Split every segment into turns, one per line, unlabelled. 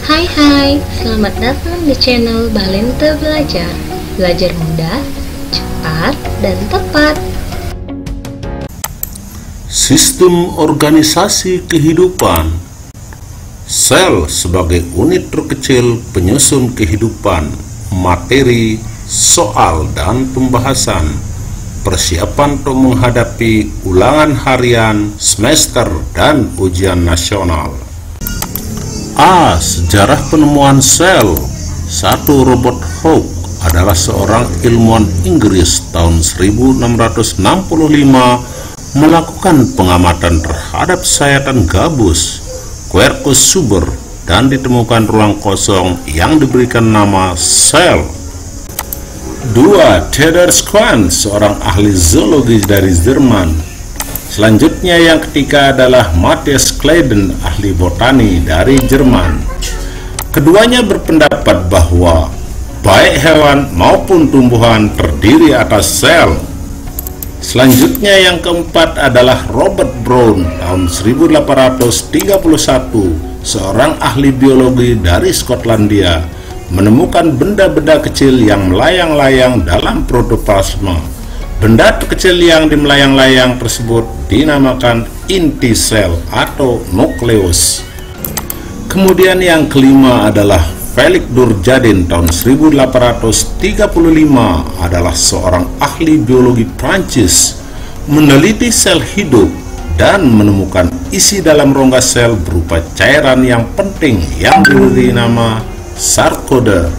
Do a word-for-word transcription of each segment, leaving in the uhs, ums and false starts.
Hai hai, selamat datang di channel Balente Belajar. Belajar mudah, cepat, dan tepat.
Sistem organisasi kehidupan. Sel sebagai unit terkecil penyusun kehidupan, materi, soal, dan pembahasan. Persiapan untuk menghadapi ulangan harian, semester, dan ujian nasional. A. Sejarah penemuan sel. Satu. Robert Hooke adalah seorang ilmuwan Inggris tahun seribu enam ratus enam puluh lima melakukan pengamatan terhadap sayatan gabus, Quercus subur, dan ditemukan ruang kosong yang diberikan nama sel. Dua. Theodor Schwann, seorang ahli zoologi dari Jerman. Selanjutnya yang ketiga adalah Matthias Claden, ahli botani dari Jerman. Keduanya berpendapat bahwa baik hewan maupun tumbuhan terdiri atas sel. Selanjutnya yang keempat adalah Robert Brown tahun seribu delapan ratus tiga puluh satu, seorang ahli biologi dari Skotlandia, menemukan benda-benda kecil yang melayang-layang dalam protoplasma. Benda terkecil yang dimelayang-layang tersebut dinamakan inti sel atau nukleus. Kemudian yang kelima adalah Felix Durkheim tahun seribu delapan ratus tiga puluh lima, adalah seorang ahli biologi Prancis, meneliti sel hidup dan menemukan isi dalam rongga sel berupa cairan yang penting yang diberi nama sarkoder.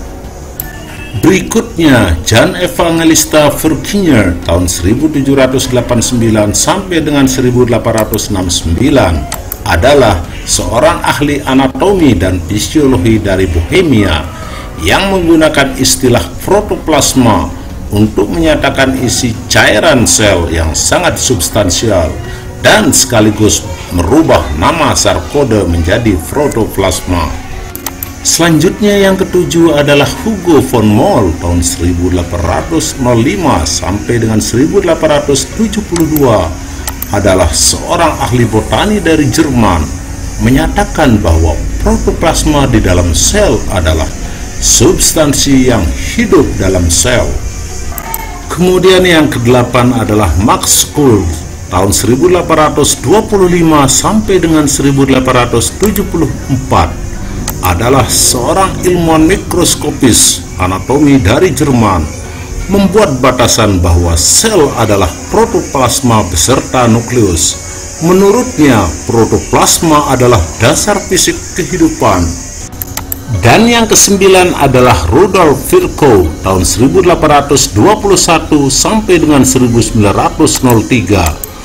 Berikutnya Jan Evangelista Verkinier tahun seribu tujuh ratus delapan puluh sembilan sampai dengan seribu delapan ratus enam puluh sembilan adalah seorang ahli anatomi dan fisiologi dari Bohemia yang menggunakan istilah protoplasma untuk menyatakan isi cairan sel yang sangat substansial dan sekaligus merubah nama sarkode menjadi protoplasma. Selanjutnya yang ketujuh adalah Hugo von Mohl tahun seribu delapan ratus lima sampai dengan seribu delapan ratus tujuh puluh dua, adalah seorang ahli botani dari Jerman, menyatakan bahwa protoplasma di dalam sel adalah substansi yang hidup dalam sel. Kemudian yang kedelapan adalah Max Kuhl tahun seribu delapan ratus dua puluh lima sampai dengan seribu delapan ratus tujuh puluh empat, adalah seorang ilmuwan mikroskopis anatomi dari Jerman, membuat batasan bahwa sel adalah protoplasma beserta nukleus. Menurutnya, protoplasma adalah dasar fisik kehidupan. Dan yang kesembilan adalah Rudolf Virchow tahun seribu delapan ratus dua puluh satu sampai dengan seribu sembilan ratus tiga.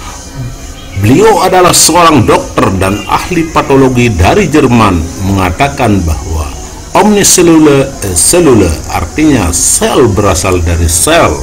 Beliau adalah seorang dokter dan ahli patologi dari Jerman, mengatakan bahwa omnicellular is cellular, artinya sel berasal dari sel.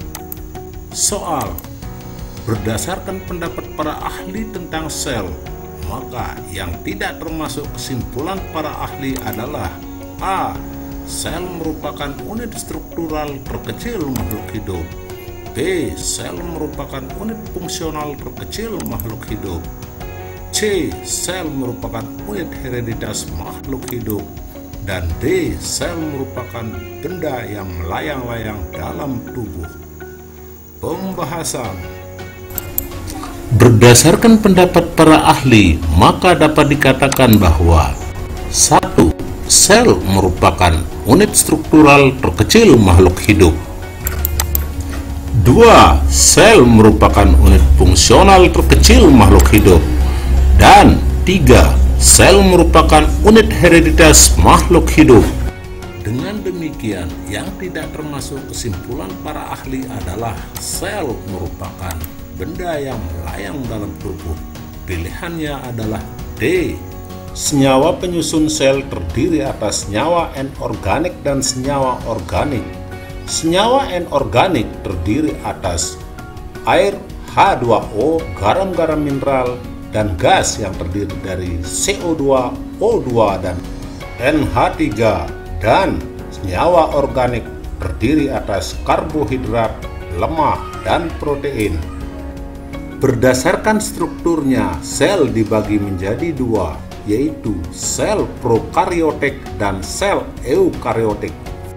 Soal: berdasarkan pendapat para ahli tentang sel, maka yang tidak termasuk kesimpulan para ahli adalah A. Sel merupakan unit struktural terkecil makhluk hidup. B. Sel merupakan unit fungsional terkecil makhluk hidup. C. Sel merupakan unit hereditas makhluk hidup. Dan D. Sel merupakan benda yang melayang-layang dalam tubuh. Pembahasan. Berdasarkan pendapat para ahli, maka dapat dikatakan bahwa satu. Sel merupakan unit struktural terkecil makhluk hidup. Dua. Sel merupakan unit fungsional terkecil makhluk hidup. Dan tiga. Sel merupakan unit hereditas makhluk hidup. Dengan demikian, yang tidak termasuk kesimpulan para ahli adalah sel merupakan benda yang melayang dalam tubuh. Pilihannya adalah D. Senyawa penyusun sel terdiri atas senyawa anorganik dan senyawa organik. Senyawa anorganik terdiri atas air, H dua O, garam-garam mineral, dan gas yang terdiri dari C O dua, O dua, dan N H tiga. Dan senyawa organik terdiri atas karbohidrat, lemak, dan protein. Berdasarkan strukturnya, sel dibagi menjadi dua, yaitu sel prokariotik dan sel eukariotik.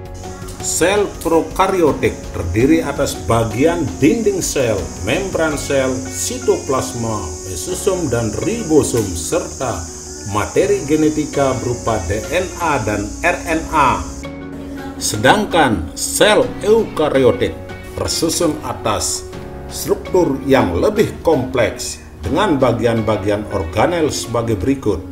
Sel prokariotik terdiri atas bagian dinding sel, membran sel, sitoplasma, mesosum dan ribosom, serta materi genetika berupa D N A dan R N A. Sedangkan sel eukariotik tersusun atas struktur yang lebih kompleks dengan bagian-bagian organel sebagai berikut.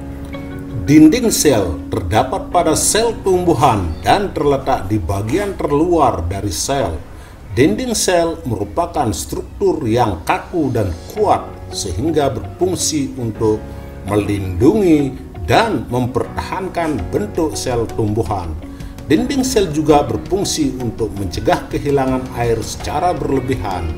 Dinding sel terdapat pada sel tumbuhan dan terletak di bagian terluar dari sel. Dinding sel merupakan struktur yang kaku dan kuat sehingga berfungsi untuk melindungi dan mempertahankan bentuk sel tumbuhan. Dinding sel juga berfungsi untuk mencegah kehilangan air secara berlebihan.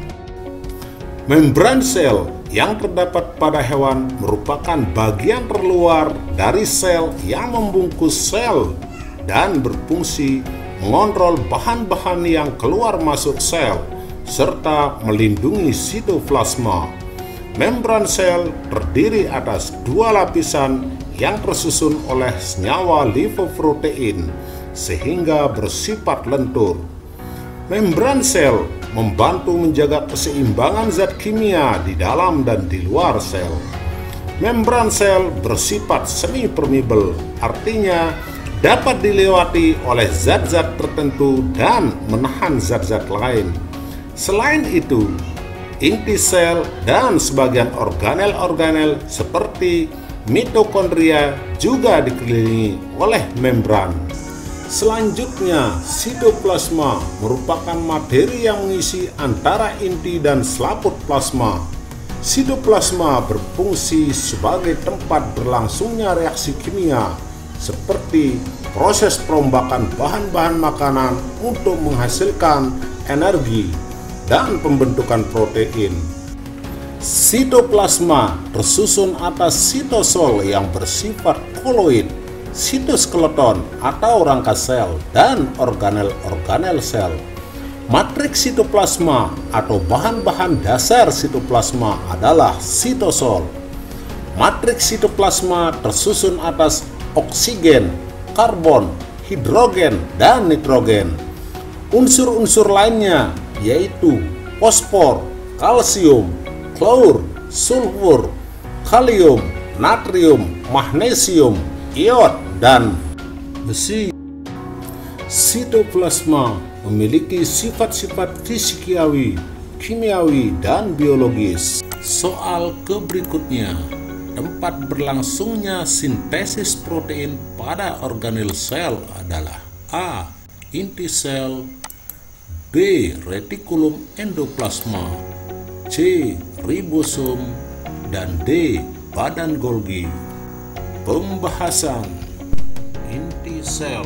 Membran sel yang terdapat pada hewan merupakan bagian terluar dari sel yang membungkus sel dan berfungsi mengontrol bahan-bahan yang keluar masuk sel serta melindungi sitoplasma. Membran sel terdiri atas dua lapisan yang tersusun oleh senyawa lipoprotein sehingga bersifat lentur. Membran sel membantu menjaga keseimbangan zat kimia di dalam dan di luar sel. Membran sel bersifat semi-permeable, artinya dapat dilewati oleh zat-zat tertentu dan menahan zat-zat lain. Selain itu, inti sel dan sebagian organel-organel seperti mitokondria juga dikelilingi oleh membran. Selanjutnya, sitoplasma merupakan materi yang mengisi antara inti dan selaput plasma. Sitoplasma berfungsi sebagai tempat berlangsungnya reaksi kimia seperti proses perombakan bahan-bahan makanan untuk menghasilkan energi dan pembentukan protein. Sitoplasma tersusun atas sitosol yang bersifat koloid, sitoskeleton atau rangka sel, dan organel-organel sel. Matriks sitoplasma atau bahan-bahan dasar sitoplasma adalah sitosol. Matriks sitoplasma tersusun atas oksigen, karbon, hidrogen, dan nitrogen. Unsur-unsur lainnya yaitu fosfor, kalsium, klor, sulfur, kalium, natrium, magnesium, iod, dan besi. Sitoplasma memiliki sifat-sifat fisikiawi, kimiawi, dan biologis. Soal keberikutnya, tempat berlangsungnya sintesis protein pada organel sel adalah A. Inti sel, B. Retikulum endoplasma, C. Ribosom, dan D. Badan Golgi. Pembahasan inti sel.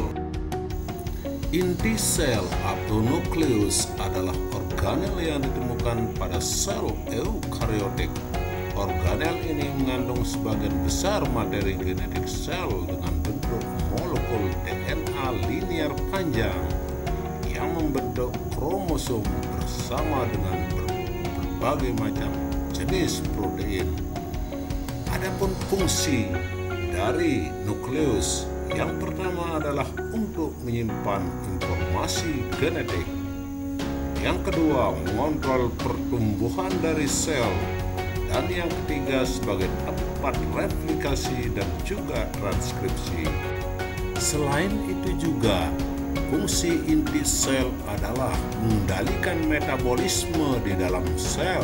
Inti sel atau nukleus adalah organel yang ditemukan pada sel eukariotik. Organel ini mengandung sebagian besar materi genetik sel dengan bentuk molekul D N A linear panjang yang membentuk kromosom bersama dengan berbagai macam jenis protein. Adapun fungsi dari nukleus yang pertama adalah untuk menyimpan informasi genetik. Yang kedua, mengontrol pertumbuhan dari sel. Dan yang ketiga, sebagai tempat replikasi dan juga transkripsi. Selain itu juga, fungsi inti sel adalah mengendalikan metabolisme di dalam sel.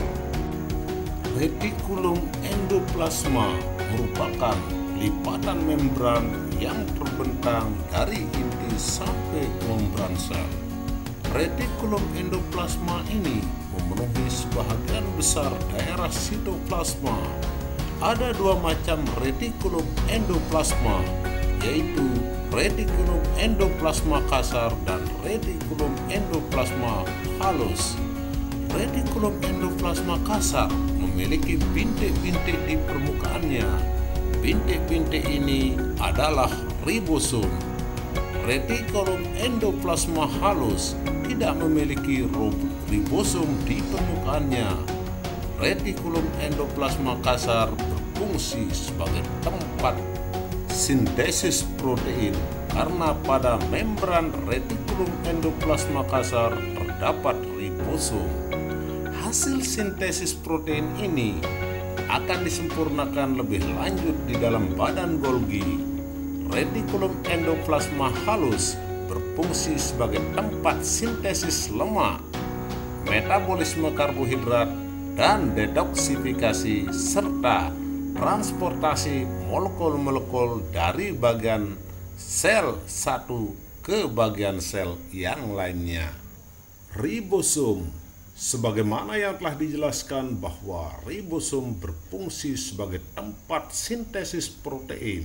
Retikulum endoplasma merupakan lipatan membran yang terbentang dari inti sampai membran sel. Retikulum endoplasma ini memenuhi sebagian besar daerah sitoplasma. Ada dua macam retikulum endoplasma, yaitu retikulum endoplasma kasar dan retikulum endoplasma halus. Retikulum endoplasma kasar memiliki bintik-bintik di permukaannya. Bintik-bintik ini adalah ribosom. Retikulum endoplasma halus tidak memiliki ribosom di permukaannya. Retikulum endoplasma kasar berfungsi sebagai tempat sintesis protein karena pada membran retikulum endoplasma kasar terdapat ribosom. Hasil sintesis protein ini akan disempurnakan lebih lanjut di dalam badan Golgi. Retikulum endoplasma halus berfungsi sebagai tempat sintesis lemak, metabolisme karbohidrat, dan detoksifikasi serta transportasi molekul-molekul dari bagian sel satu ke bagian sel yang lainnya. Ribosom, sebagaimana yang telah dijelaskan bahwa ribosom berfungsi sebagai tempat sintesis protein.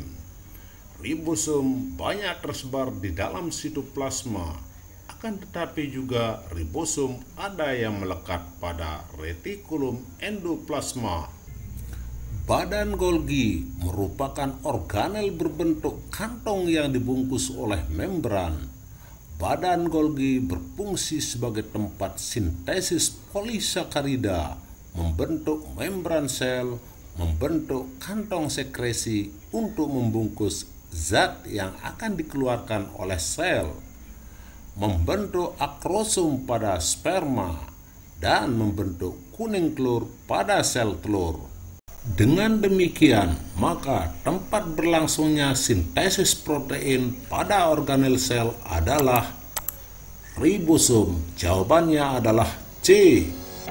Ribosom banyak tersebar di dalam sitoplasma, akan tetapi juga ribosom ada yang melekat pada retikulum endoplasma. Badan Golgi merupakan organel berbentuk kantong yang dibungkus oleh membran. Badan Golgi berfungsi sebagai tempat sintesis polisakarida, membentuk membran sel, membentuk kantong sekresi untuk membungkus zat yang akan dikeluarkan oleh sel, membentuk akrosom pada sperma, dan membentuk kuning telur pada sel telur. Dengan demikian, maka tempat berlangsungnya sintesis protein pada organel sel adalah ribosom. Jawabannya adalah C.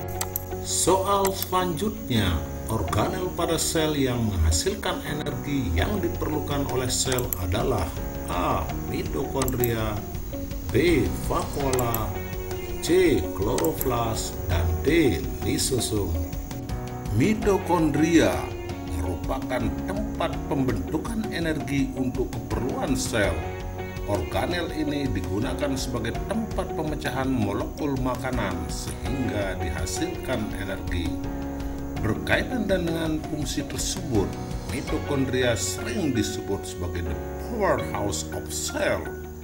Soal selanjutnya, organel pada sel yang menghasilkan energi yang diperlukan oleh sel adalah A. Mitokondria, B. Vakuola, C. Kloroflas, dan D. Lisosom. Mitokondria merupakan tempat pembentukan energi untuk keperluan sel. Organel ini digunakan sebagai tempat pemecahan molekul makanan sehingga dihasilkan energi. Berkaitan dengan fungsi tersebut, mitokondria sering disebut sebagai the powerhouse of cell.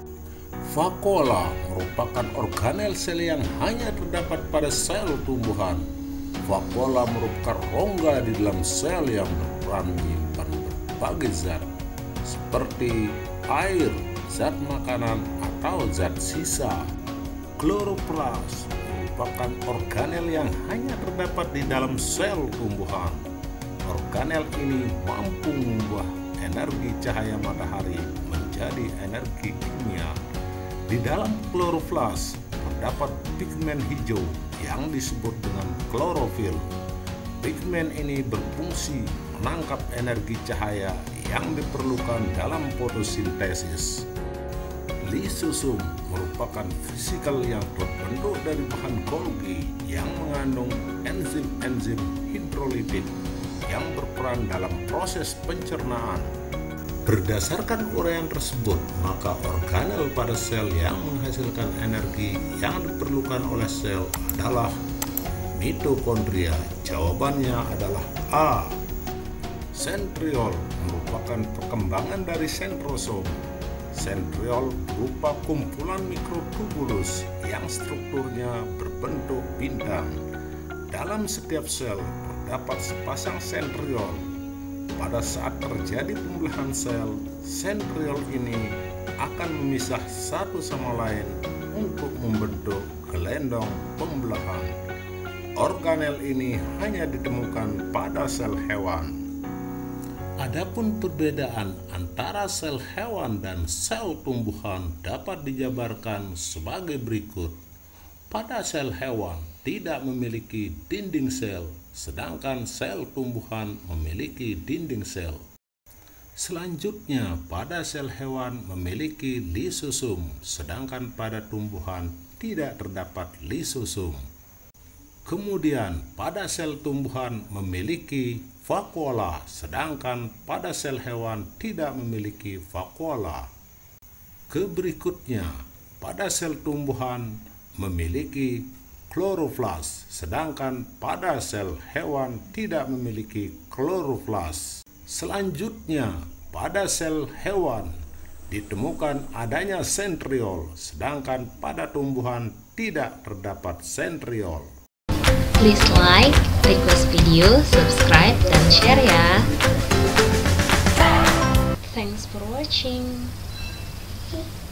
Vakuola merupakan organel sel yang hanya terdapat pada sel tumbuhan. Vakuola merupakan rongga di dalam sel yang berperan menyimpan berbagai zat seperti air, zat makanan, atau zat sisa. Kloroplas merupakan organel yang hanya terdapat di dalam sel tumbuhan. Organel ini mampu mengubah energi cahaya matahari menjadi energi kimia. Di dalam kloroflas terdapat pigmen hijau yang disebut dengan klorofil. Pigmen ini berfungsi menangkap energi cahaya yang diperlukan dalam fotosintesis. Lisosom merupakan vesikel yang terbentuk dari bahan Golgi yang mengandung enzim-enzim hidrolitik yang berperan dalam proses pencernaan. Berdasarkan uraian tersebut, maka organel pada sel yang menghasilkan energi yang diperlukan oleh sel adalah mitokondria. Jawabannya adalah A. Sentriol merupakan perkembangan dari sentrosom. Sentriol berupa kumpulan mikrotubulus yang strukturnya berbentuk bintang. Dalam setiap sel terdapat sepasang sentriol. Pada saat terjadi pembelahan sel, sentriol ini akan memisah satu sama lain untuk membentuk gelendong pembelahan. Organel ini hanya ditemukan pada sel hewan. Adapun perbedaan antara sel hewan dan sel tumbuhan dapat dijabarkan sebagai berikut. Pada sel hewan tidak memiliki dinding sel, sedangkan sel tumbuhan memiliki dinding sel. Selanjutnya, pada sel hewan memiliki lisosom, sedangkan pada tumbuhan tidak terdapat lisosom. Kemudian, pada sel tumbuhan memiliki vakuola, sedangkan pada sel hewan tidak memiliki vakuola. Keberikutnya, pada sel tumbuhan memiliki kloroflas, sedangkan pada sel hewan tidak memiliki kloroflas. Selanjutnya, pada sel hewan ditemukan adanya sentriol, sedangkan pada tumbuhan tidak terdapat sentriol.
Please like, request video, subscribe, dan share ya. Thanks for watching.